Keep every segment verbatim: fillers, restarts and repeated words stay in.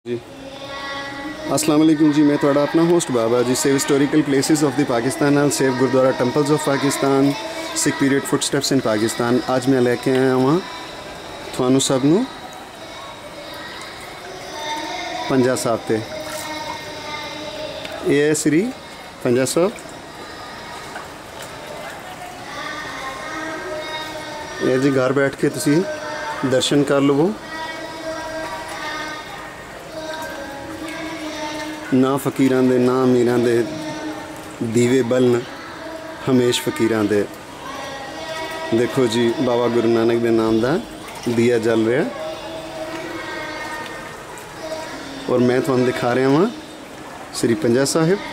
जी अस्सलाम वालेकुम जी, मैं थोड़ा अपना host Baba ji. Save historical places of the Pakistan and save gurdwara temples of Pakistan, Sikh period footsteps in Pakistan. अज मैं लैके आया वहाँ थानू सब नू पंजा साहब ते। ये है श्री पंजा साहब, ये जी घर बैठ के तुसी दर्शन कर लवो। ना फकीरां दे ना अमीरां दे दीवे बलन, हमेश फकीरां दे। देखो जी बाबा गुरु नानक दे नाम दा दिया जल रहा और मैं तुहानू दिखा रहा वहाँ श्री पंजा साहिब।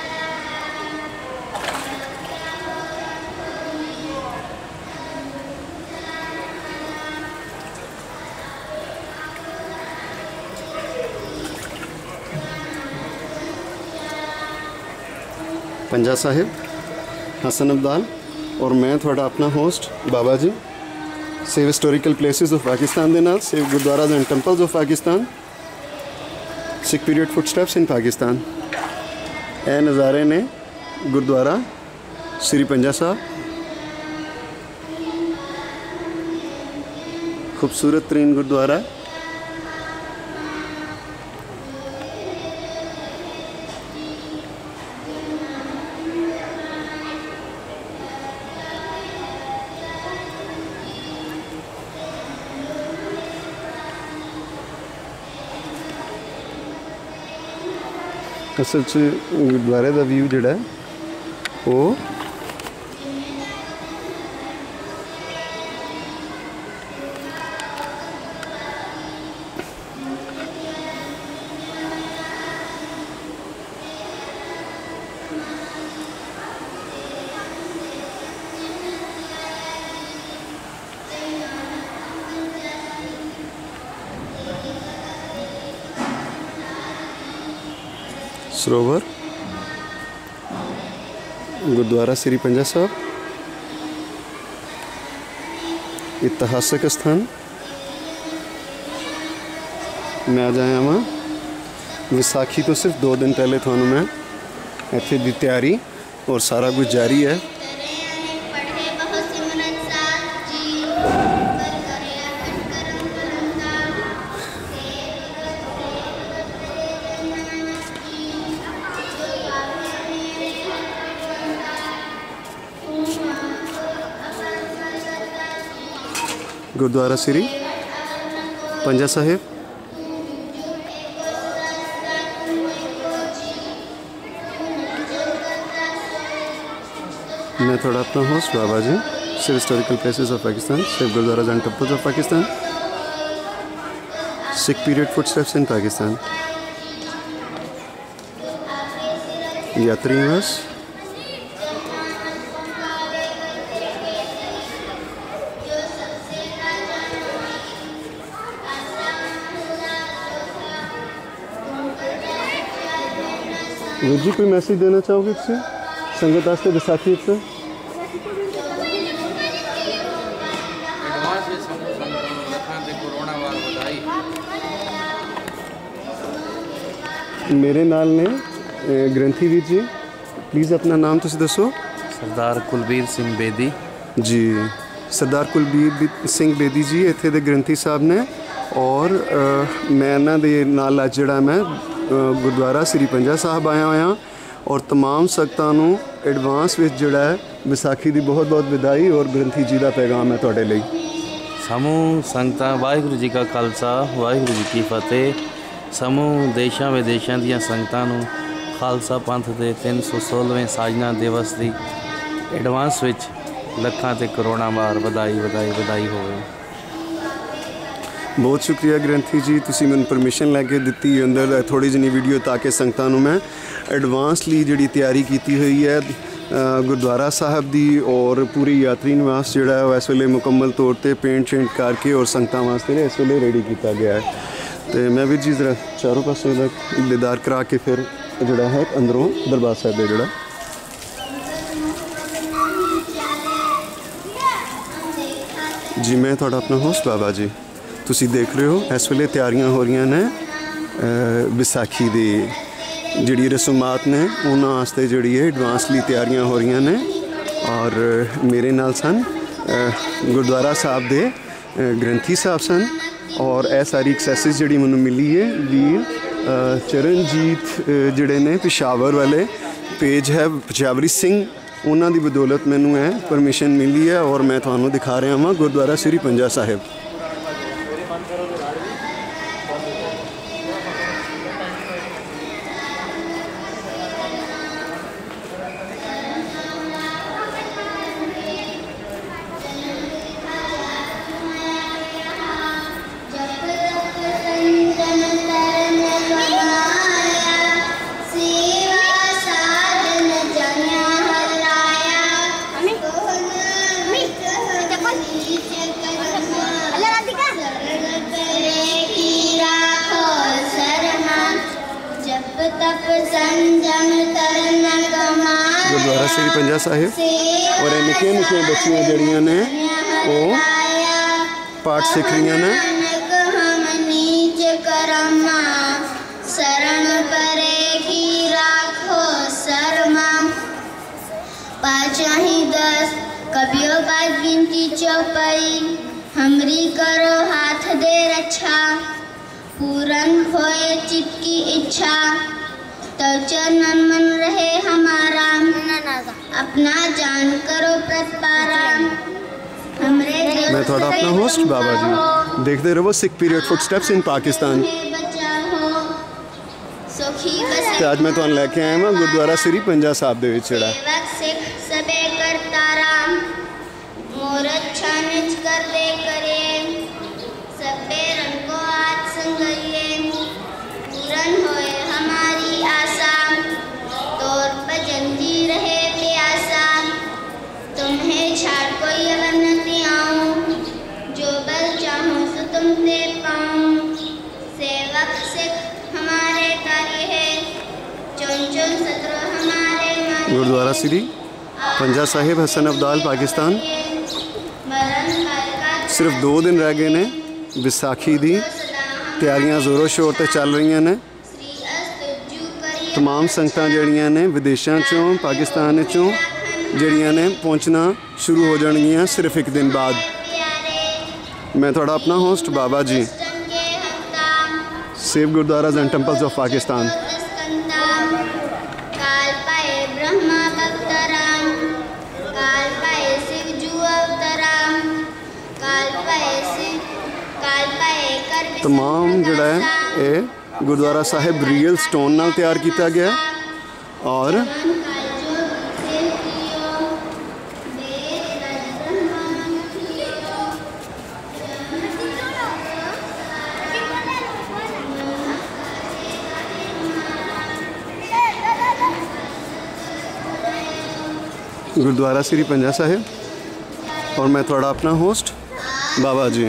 पंजा साहिब हसन अब्दाल और मैं थोड़ा अपना host Baba ji. Save historical places of Pakistan दे नाल save gurdwara and temples of Pakistan, Sikh period footsteps in Pakistan. ए नज़ारे ने गुरुद्वारा श्री पंजा साहब, खूबसूरत तरीन गुरुद्वारा। असल च गुरुद्वारे का व्यू जोड़ा वो सरोवर, गुरुद्वारा श्री पंजा साहब, इतिहासक स्थान। मैं आज आया वहाँ विसाखी तो सिर्फ दो दिन पहले थानू मैं इत्थे दी तैयारी और सारा कुछ जारी है। गुरुद्वारा श्री पंजा साहिब। मैं थोड़ा अपना होस्ट बाबा जी। सिर्फ हिस्टोरिकल प्लेसेस ऑफ पाकिस्तान, सिर्फ gurdwara and temples of Pakistan, Sikh period footsteps in Pakistan. यात्री निवास, वीर जी कोई मैसेज देना चाहोगे इससे संगत वास्ते विसाखी से? मेरे नाल ने ग्रंथी वीर जी, प्लीज़ अपना नाम तुसी दसो। सरदार कुलबीर सिंह बेदी जी। सरदार कुलबीर सिंह बेदी जी इत्थे दे ग्रंथी साहब ने और आ, मैं इन्हां दे नाल अज जिहड़ा मैं गुरुद्वारा श्री पंजा साहब आया होया और तमाम संगतां नूं एडवांस विच जिहड़ा है विसाखी दी बहुत बहुत विदाई और ग्रंथी जी का पैगाम है तुहाडे लई। समूह संगतां वाहिगुरू जी का खालसा वाहिगुरू जी की फतेह। समूह देशां विदेशां दीयां संगतां नूं खालसा पंथ दे तीन सौ सोलहवें साजना दिवस की एडवांस विच लखां ते करोड़ां बार वधाई वधाई वधाई होवे। बहुत शुक्रिया ग्रंथी जी, तुसी मैनूं परमिशन लैके दित्ती अंदर थोड़ी जिनी वीडियो ताकि संगतां नूं मैं एडवांसली जिहड़ी तैयारी कीती हुई है गुरुद्वारा साहब दी और पूरी यात्री निवास जिहड़ा है इस वेले मुकम्मल तौर पर पेंट शेंट करके और संगतां वास्ते इस वेले रेडी किया गया है। तो मैं भी जी जरा चारों पासों दा दीदार करा के फिर जिहड़ा है अंदरों दरबार साहब दे जिहड़ा जी। मैं थोड़ा अपना होस्ट बाबा जी। तुसी देख रहे हो इस वेले तैयारियां हो रही ने विसाखी दी जिहड़ी रसूमात ने उन्हां वास्ते जिहड़ी है एडवांसली तैयारियां हो रही ने। और मेरे नाल सन गुरुद्वारा साहब दे ग्रंथी साहब सन और यह सारी एक्सैसिस जिहड़ी मैनूं मिली है वीर चरणजीत जिहड़े ने पेशावर वाले पेज है पेशावरी सिंह उन्हां दी बदौलत मैनूं है परमिशन मिली है। और मैं तुहानूं दिखा रहा हाँ गुरुद्वारा श्री पंजा साहिब। गुरुद्वारा श्री पंजा साहिब और निक्के निक्के बच्चियां जड़ियां ने वो पाठ सीख रही ने। कबियो बात गिनती चौपाई हमरी करो हाथ दे रक्षा पूरन होए चित्त की इच्छा तो चरणन मन रहे हमारा अपना जान करो प्रतपारा हमरे। मैं थोड़ा अपना होस्ट बाबा जी देखते रहो Sikh period footsteps in Pakistan. तो आज मैं तुहानू लेके आया मैं गुरुद्वारा श्री पंजा साहिब दे विच जेड़ा सिख सबे करतारा मोरत छानिच कर दे करे सबे रंग को आज संगइए पूरन होए हमारी आशा तौर पर जंजी रहे प्यासा तुम्हें छाड़ कोई अगर न आऊं जो बल चाहूं सो तुम दे पाऊं सेवक सिख हमारे कार्य है चुन चुन सत्र हमारे गुरुद्वारा श्री पंजा साहिब हसन अब्दाल पाकिस्तान। सिर्फ दो दिन रह गए ने विसाखी दी तैयारियां जोरों शोर ते चल रही ने। तमाम संगतां जड़ियां ने विदेशों चों पाकिस्तान चों जड़ियां ने पहुंचना शुरू हो जाएगियां सिर्फ एक दिन बाद। मैं थोड़ा अपना host Baba ji save gurdwaras and temples of Pakistan. तमाम जोड़ा है ये गुरुद्वारा साहिब रियल स्टोन नाल तैयार किया गया और गुरुद्वारा श्री पंजा साहिब और मैं थोड़ा अपना होस्ट बाबा जी।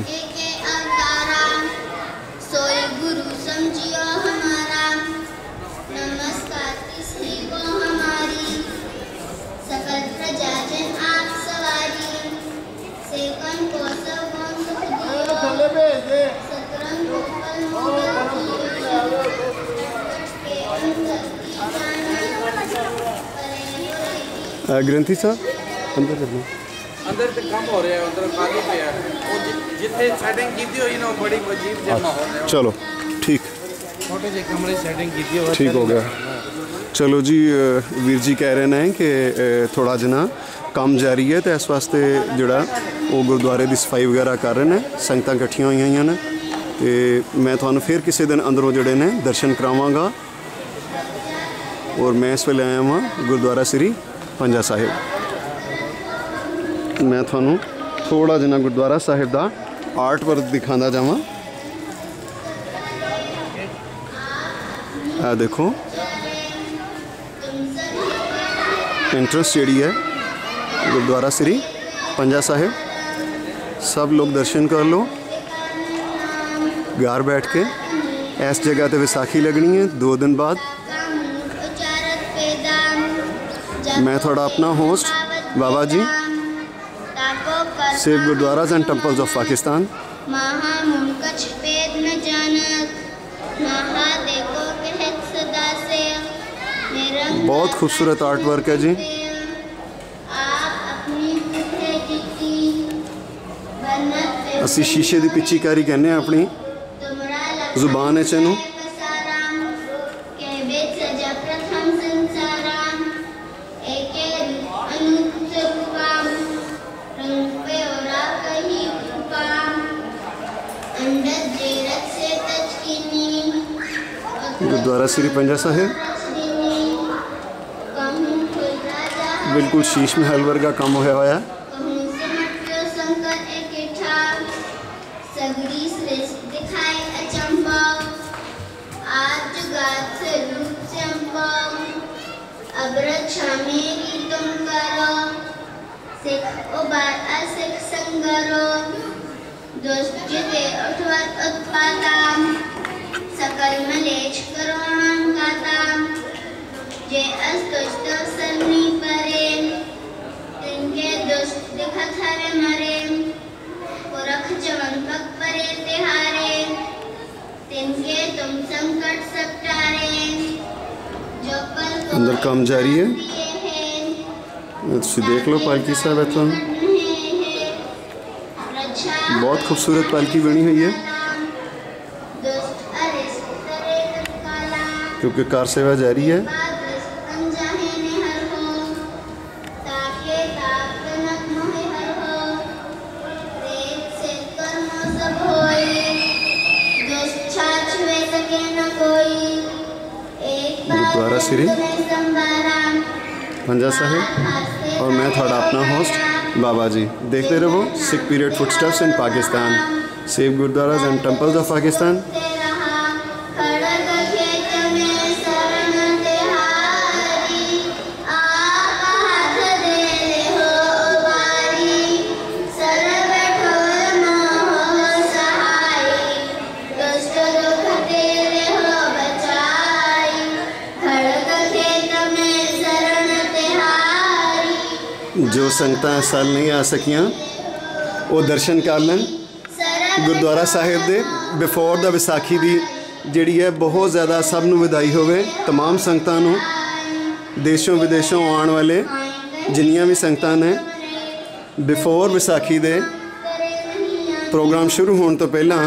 ग्रंथी साहब अंदर करना अंदर ते कम हो रहा है उधर खाली पे है वो जिथे सेटिंग कीती हुई ना बड़ी अजीब जैसा माहौल है। चलो ठीक छोटे से कमरे सेटिंग कीती हुई ठीक हो गया। चलो जी वीर जी कह रहे हैं कि थोड़ा जना काम जारी है तो इस वास्ते जोड़ा वो गुरुद्वारे की सफाई वगैरह कर रहे हैं संगतां इकट्ठियां हुई हैं ने तो मैं तुहानू फिर किसी दिन अंदरों जोड़े ने दर्शन करावांगा। और मैं इस वेले आया वहाँ गुरुद्वारा श्री पंजा साहिब। मैं थानू थोड़ा जना गुरुद्वारा साहिब का आर्ट वर्क दिखाना जावा। आ देखो एंट्रेंस जी है गुरुद्वारा श्री पंजा साहिब। सब लोग दर्शन कर लो घर बैठ के। इस जगह पे विसाखी लगनी है दो दिन बाद। मैं थोड़ा अपना host Baba ji save gurdwaras and temples of Pakistan. बहुत खूबसूरत आर्ट वर्क है जी। असी शीशे की पिच्चीकारी कहने अपनी जुबान इनू। गुरुद्वारा श्री पंजा साहिब बिल्कुल शीश महल वर्गा काम होया होया। सकल मलेच करोण काता जे अस्तुष्ट सरनी परे तिनके दुष्ट दिखत हरे मरे पुरख जवन पग परे तिहारे तिनके तुम संकट सब टारे जो पल को अंदर काम जारी है। तुम देख लो पालकी साहब है तो बहुत खूबसूरत पालकी बनी हुई है क्योंकि कार सेवा जारी है। गुरुद्वारा श्री पंजा साहिब और मैं थोड़ा अपना होस्ट बाबा जी। देखते रहो Sikh period footsteps in Pakistan, save gurdwaras and temples of Pakistan. जो संगतां इस साल नहीं आ सकियां वो दर्शन कर लें गुरुद्वारा साहिब दे बिफोर द विसाखी दी जिहड़ी है बहुत ज़्यादा सब नूं वधाई होवे। तमाम संगतां नूं देशों विदेशों आने वाले जिन्नियां भी संगतां ने बिफोर विसाखी दे प्रोग्राम शुरू होने तो पहला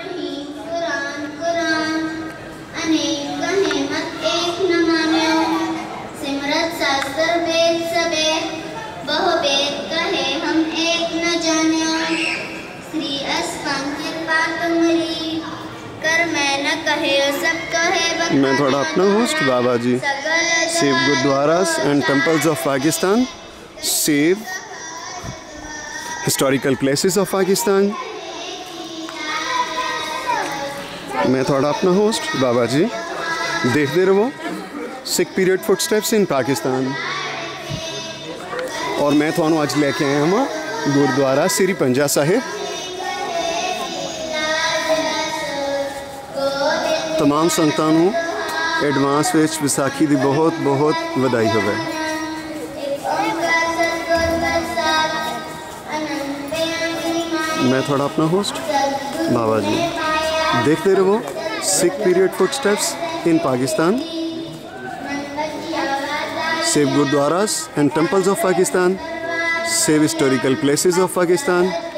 मैं थोड़ा अपना host Baba ji. Save gurdwaras and temples of Pakistan, save historical places of Pakistan. मैं थोड़ा अपना होस्ट बाबा जी। देखते रहो Sikh period footsteps in Pakistan और मैं थानू अज लेके आया हाँ गुरुद्वारा श्री पंजा साहिब। तमाम संगतां नूं एडवांस विच विसाखी दी बहुत बहुत वधाई होवे। मैं थोड़ा अपना होस्ट बाबा जी। देखते रहो Sikh period footsteps in Pakistan, save gurdwaras and temples of Pakistan, save historical places of Pakistan.